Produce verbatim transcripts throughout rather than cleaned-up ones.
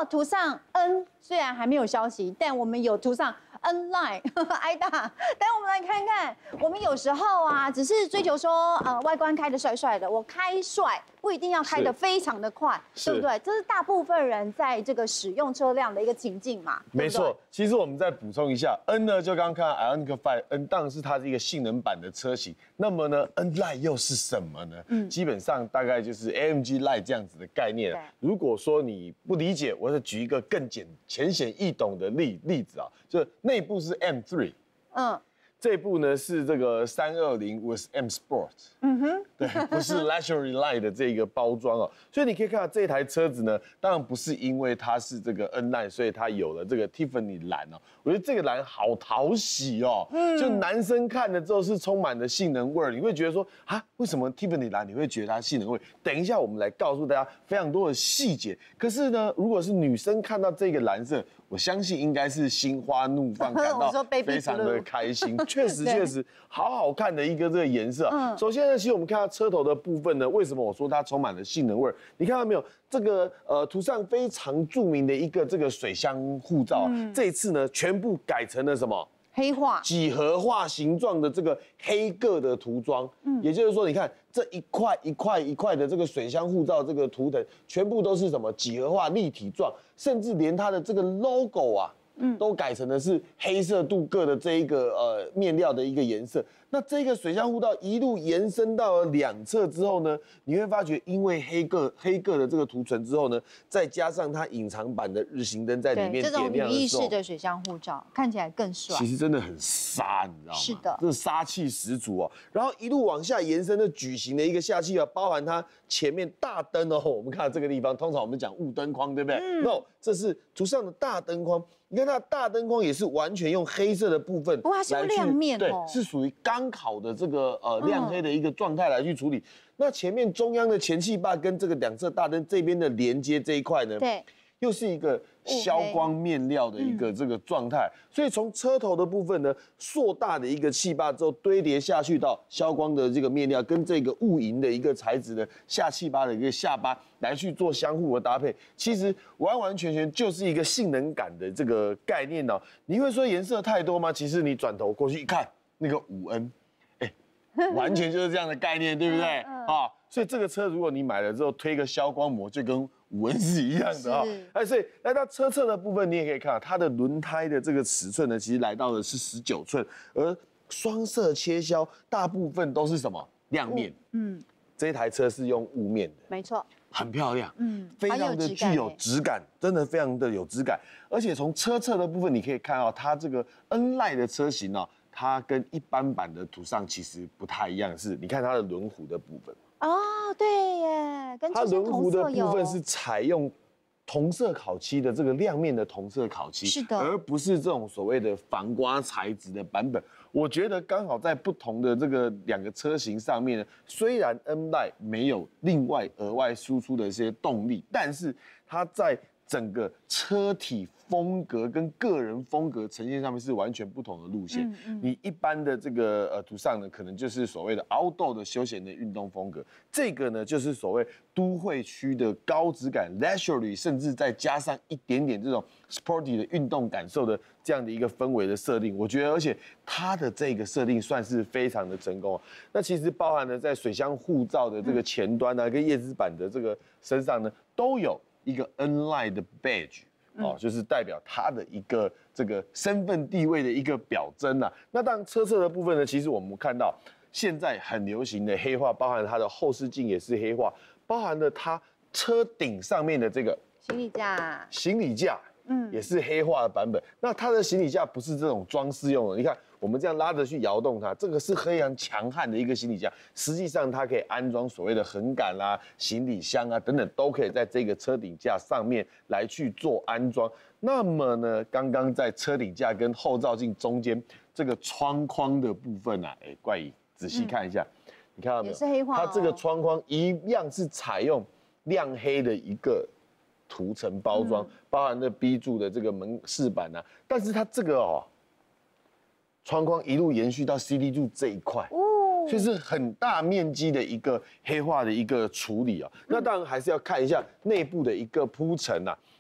涂上 N， 虽然还没有消息，但我们有涂上 N line 挨大。但我们来看看，我们有时候啊，只是追求说呃外观开得帅帅的，我开帅不一定要开得非常的快，对不对？这是大部分人在这个使用车辆的一个情境嘛。 没错，其实我们再补充一下 ，N 呢就刚刚看 Ioniq five N 当然是它是一个性能版的车型，那么呢 N line 又是什么呢？嗯，基本上大概就是 A M G line 这样子的概念。如果说你不理解，我就举一个更简浅显易懂的例例子啊，就内部是 M three， 嗯。这部呢是这个三二零 with M Sport， 嗯哼，对，不是 Luxury Line 的这个包装哦，所以你可以看到这台车子呢，当然不是因为它是这个 N line， 所以它有了这个 Tiffany 蓝哦，我觉得这个蓝好讨喜哦，嗯，就男生看了之后是充满了性能味儿，你会觉得说啊，为什么 Tiffany 蓝你会觉得它性能味？等一下我们来告诉大家非常多的细节。可是呢，如果是女生看到这个蓝色，我相信应该是心花怒放，感到非常的开心。确实，确实，好好看的一个这个颜色。嗯，首先呢，其实我们看到车头的部分呢，为什么我说它充满了性能味儿？你看到没有？这个呃，涂上非常著名的一个这个水箱护罩，嗯、这一次呢，全部改成了什么？ 黑化、 几何化形状的这个黑铬的涂装，嗯，也就是说，你看这一块一块一块的这个水箱护罩这个图腾，全部都是什么几何化立体状，甚至连它的这个 logo 啊，嗯，都改成的是黑色镀铬的这一个呃面料的一个颜色。那这个水箱护罩一路延伸到了两侧之后呢，你会发觉，因为黑铬黑铬的这个涂层之后呢，再加上它隐藏版的日行灯在里面点亮的时候， 这种羽翼式的水箱护罩看起来更帅。 其实真的很杀，你知道吗？ 是的， 这杀气十足哦。然后一路往下延伸的矩形的一个下气啊，包含它前面大灯哦，我们看到这个地方，通常我们讲雾灯框，对不对？嗯、no， 这是涂上的大灯框。你看它大灯光也是完全用黑色的部分， 哇，是亮面哦， 对，是属于钢烤的这个呃亮黑的一个状态来去处理。那前面中央的前气坝跟这个两侧大灯这边的连接这一块呢， 对， 又是一个消光面料的一个这个状态，所以从车头的部分呢，硕大的一个气坝之后堆叠下去到消光的这个面料跟这个雾银的一个材质的下气坝的一个下巴来去做相互的搭配，其实完完全全就是一个性能感的这个概念哦。你会说颜色太多吗？其实你转头过去一看，那个五 N， 哎，完全就是这样的概念，对不对？啊，所以这个车如果你买了之后推个消光膜，就跟五 N是一样的啊。哎，所以来到车侧的部分，你也可以看到它的轮胎的这个尺寸呢，其实来到的是十九寸，而双色切削大部分都是什么亮面？嗯，这台车是用雾面的， 没错， 很漂亮，嗯，非常的具有质感，真的非常的有质感。而且从车侧的部分，你可以看到它这个 N line 的车型呢、哦，它跟一般版的途尚其实不太一样，是你看它的轮毂的部分。 哦，对耶，跟它轮毂的部分是采用同色烤漆的这个亮面的同色烤漆， 是的， 而不是这种所谓的防刮材质的版本。我觉得刚好在不同的这个两个车型上面呢，虽然 N line 没有另外额外输出的一些动力，但是它在整个车体风格跟个人风格呈现上面是完全不同的路线。嗯嗯、你一般的这个呃途尚呢，可能就是所谓的 outdoor 的休闲的运动风格，这个呢就是所谓都会区的高质感 luxury， 甚至再加上一点点这种 sporty 的运动感受的这样的一个氛围的设定。我觉得，而且它的这个设定算是非常的成功。那其实包含了在水箱护罩的这个前端啊，跟叶子板的这个身上呢，都有一个 N line 的 badge， 哦，就是代表它的一个这个身份地位的一个表征啊。那当然车侧的部分呢，其实我们看到现在很流行的黑化，包含它的后视镜也是黑化，包含了它车顶上面的这个行李架， 行李架，嗯，也是黑化的版本。那它的行李架不是这种装饰用的，你看我们这样拉着去摇动它，这个是非常强悍的一个行李架。实际上它可以安装所谓的横杆啦、啊、行李箱啊等等，都可以在这个车顶架上面来去做安装。那么呢，刚刚在车顶架跟后照镜中间这个窗框的部分啊，哎，怪异，仔细看一下，嗯、你看到没有？ 也是黑化、哦。 它这个窗框一样是采用亮黑的一个涂层包装，嗯、包含了 B 柱的这个门饰板啊，但是它这个哦。窗框一路延续到 C D 柱这一块，哦，所以是很大面积的一个黑化的一个处理啊。嗯、那当然还是要看一下内部的一个铺陈啊。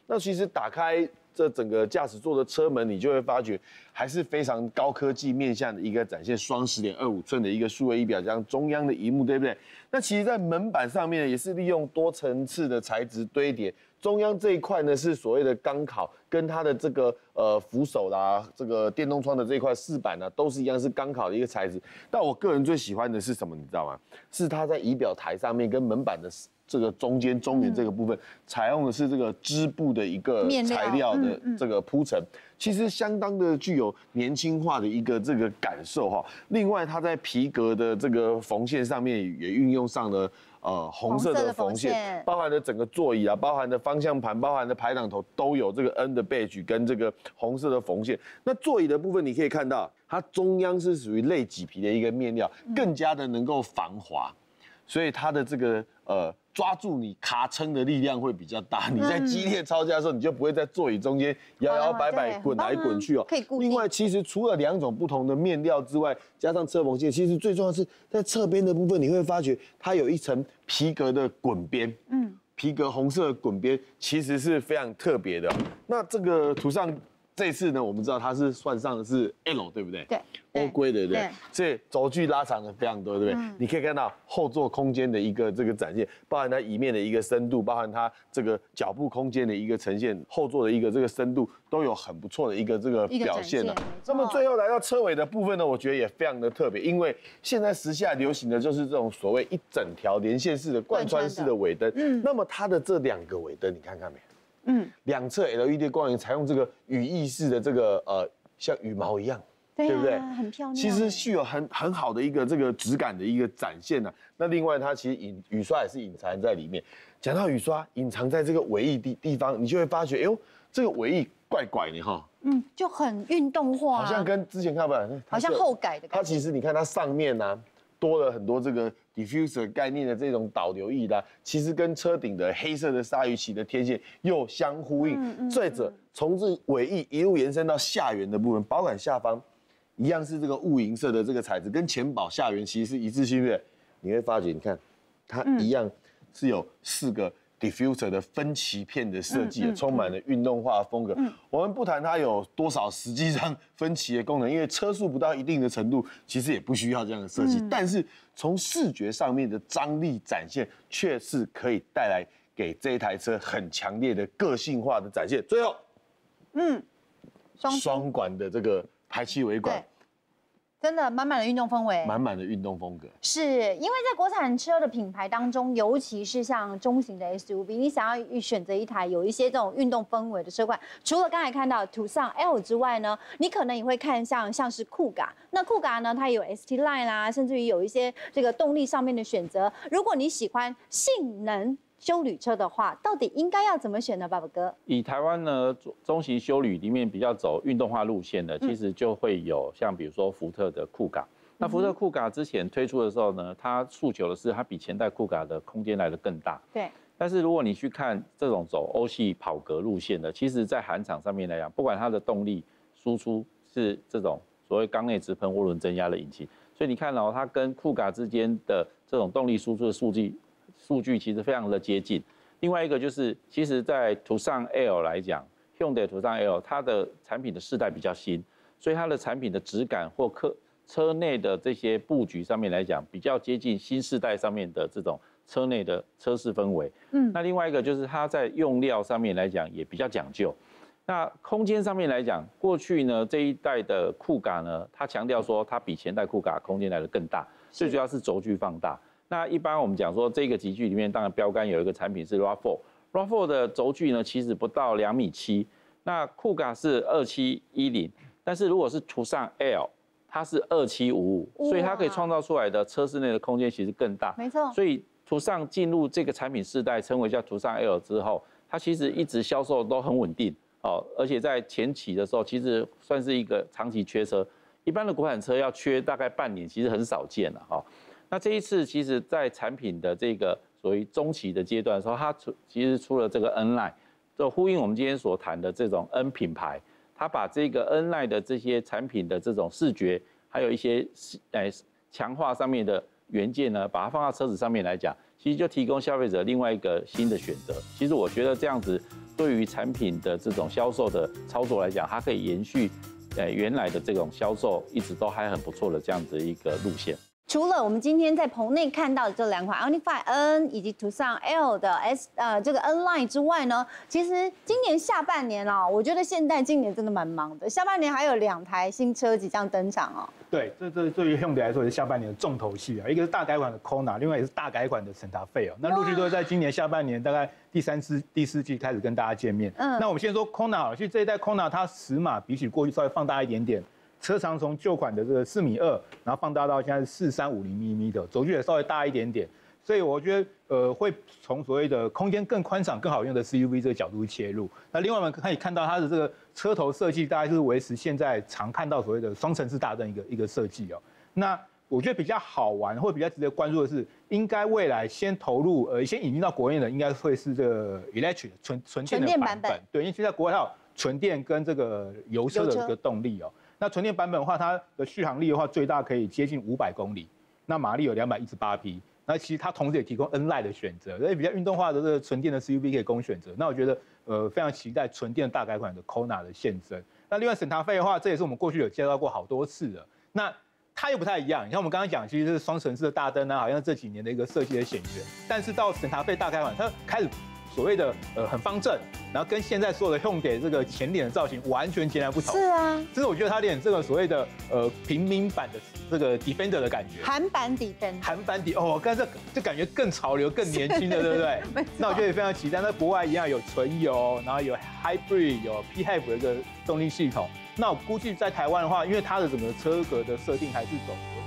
那其实打开这整个驾驶座的车门，你就会发觉还是非常高科技面向的一个展现双十点二五寸的一个数位仪表，加上中央的萤幕，对不对？那其实，在门板上面也是利用多层次的材质堆叠。中央这一块呢是所谓的钢烤，跟它的这个呃扶手啦，这个电动窗的这一块饰板呢，都是一样是钢烤的一个材质。但我个人最喜欢的是什么，你知道吗？是它在仪表台上面跟门板的这个中间中缘这个部分，采用的是这个织布的一个材料的这个铺陈，其实相当的具有年轻化的一个这个感受哈。另外，它在皮革的这个缝线上面也运用上了。呃，红色的缝线，包含了整个座椅啊，包含的方向盘，包含的排挡头，都有这个 N 的 badge 跟这个红色的缝线。那座椅的部分，你可以看到，它中央是属于类麂皮的一个面料，更加的能够防滑，所以它的这个呃抓住你卡撑的力量会比较大。你在激烈操驾的时候，你就不会在座椅中间摇摇摆摆滚来滚去哦。 可以固定。 另外，其实除了两种不同的面料之外，加上车缝线，其实最重要的是在侧边的部分，你会发觉它有一层皮革的滚边，嗯，皮革红色的滚边其实是非常特别的。那这个图上这次呢，我们知道它是算上的是 L， 对不对？ 对， 欧规的，对不对？所以轴距拉长的非常多，对不对？你可以看到后座空间的一个这个展现，包含它椅面的一个深度，包含它这个脚部空间的一个呈现，后座的一个这个深度都有很不错的一个这个表现了。那么最后来到车尾的部分呢，我觉得也非常的特别，因为现在时下流行的就是这种所谓一整条连线式的贯穿式的尾灯。嗯，那么它的这两个尾灯，你看看没？嗯，两侧 L E D 光源采用这个羽翼式的这个呃，像羽毛一样，对不对？ 很漂亮。 其实具有很很好的一个这个质感的一个展现呢、啊。那另外它其实隐雨刷也是隐藏在里面。讲到雨刷隐藏在这个尾翼地地方，你就会发觉，哎呦，这个尾翼怪怪的哈。 嗯，就很运动化， 好像跟之前看不来， 好像后改的感觉。 它其实你看它上面呢、啊。多了很多这个 diffuser 概念的这种导流翼啦，其实跟车顶的黑色的鲨鱼鳍的天线又相呼应。再者，从这尾翼一路延伸到下缘的部分，保杆下方一样是这个雾银色的这个材质，跟前保下缘其实是一致性的。你会发觉，你看它一样是有四个 diffuser 的分歧片的设计，充满了运动化的风格。我们不谈它有多少实际上分歧的功能，因为车速不到一定的程度，其实也不需要这样的设计。但是从视觉上面的张力展现，却是可以带来给这一台车很强烈的个性化的展现。最后，嗯，双管的这个排气尾管。 真的满满的运动氛围， 满满的运动风格， 是因为在国产车的品牌当中，尤其是像中型的 S U V， 你想要选择一台有一些这种运动氛围的车款，除了刚才看到途尚 L 之外呢，你可能也会看像像是酷咖。那酷咖呢，它有 S T Line 啦，甚至于有一些这个动力上面的选择。如果你喜欢性能休旅车的话，到底应该要怎么选呢？爸爸哥， 以台湾呢中型休旅里面比较走运动化路线的，其实就会有像比如说福特的酷咖。那福特酷咖之前推出的时候呢，它诉求的是它比前代酷咖的空间来得更大。 对。 但是如果你去看这种走欧系跑格路线的，其实在韩厂上面来讲，不管它的动力输出是这种所谓缸内直喷涡轮增压的引擎，所以你看哦，它跟酷咖之间的这种动力输出的数据。数据其实非常的接近。另外一个就是，其实，在途尚 L 来讲，Hyundai 途尚 L 它的产品的世代比较新，所以它的产品的质感或客车内的这些布局上面来讲，比较接近新世代上面的这种车内的车室氛围。嗯，那另外一个就是它在用料上面来讲也比较讲究。那空间上面来讲，过去呢这一代的酷咖呢，它强调说它比前代酷咖空间来得更大，最主要是轴距放大。那一般我们讲说，这个级距里面，当然标杆有一个产品是 RAV 四 ，RAV 四 的轴距呢，其实不到两米七，那酷咖是二七一零，但是如果是途尚 L， 它是二七五五，所以它可以创造出来的车室内的空间其实更大。 没错。 所以途尚进入这个产品世代，称为叫途尚 L 之后，它其实一直销售都很稳定哦，而且在前期的时候，其实算是一个长期缺车，一般的国产车要缺大概半年，其实很少见了哈。那这一次，其实，在产品的这个所谓中期的阶段的时候，它出其实出了这个 N Line， 就呼应我们今天所谈的这种 N 品牌，它把这个 N Line 的这些产品的这种视觉，还有一些呃强化上面的元件呢，把它放到车子上面来讲，其实就提供消费者另外一个新的选择。其实我觉得这样子对于产品的这种销售的操作来讲，它可以延续呃原来的这种销售，一直都还很不错的这样子一个路线。 除了我们今天在棚内看到的这两款 Ioniq five N 以及途尚 L 的 S 呃这个 N Line 之外呢，其实今年下半年哦，我觉得现代今年真的蛮忙的，下半年还有两台新车即将登场哦。 对，这这对于 Hyundai 来说也是下半年的重头戏啊，一个是大改款的 Kona， 另外也是大改款的 Santa Fe 哦。那陆续都会在今年下半年大概第三次、第四季开始跟大家见面。嗯，那我们先说 Kona 好了，其实这一代 Kona 它尺码比起过去稍微放大一点点。车长从旧款的这个四米二，然后放大到现在是四三五零 mm 米的，轴距也稍微大一点点，所以我觉得呃会从所谓的空间更宽敞、更好用的 C U V 这个角度切入。那另外我们可以看到它的这个车头设计，大概是维持现在常看到所谓的双层次大灯一个一个设计哦。那我觉得比较好玩或比较值得关注的是，应该未来先投入呃先引进到国内的，应该会是这个 electric 纯纯电的版本。对，因为现在国外还有纯电跟这个油车的这个动力哦。那纯电版本的话，它的续航力的话，最大可以接近五百公里，那马力有两百一十八匹。那其实它同时也提供 N Line 的选择，所以比较运动化的这个纯电的 C U V 可以供选择。那我觉得呃非常期待纯电大改款的 Kona 的现身。那另外Santa Fe的话，这也是我们过去有介绍过好多次的。那它又不太一样，你看我们刚刚讲，其实是双层次的大灯啊，好像这几年的一个设计的显学。但是到Santa Fe大改款，它开始所谓的呃很方正，然后跟现在所有的 Hyundai 这个前脸的造型完全截然不同。 是啊， 甚至我觉得它有点这个所谓的呃平民版的这个 Defender 的感觉。 韩版 Defender。韩版底哦，刚才这就感觉更潮流、更年轻的，对不对？那我觉得也非常期待。那国外一样有纯油，然后有 Hybrid， 有 P H E V 的一个动力系统。那我估计在台湾的话，因为它的整个车格的设定还是走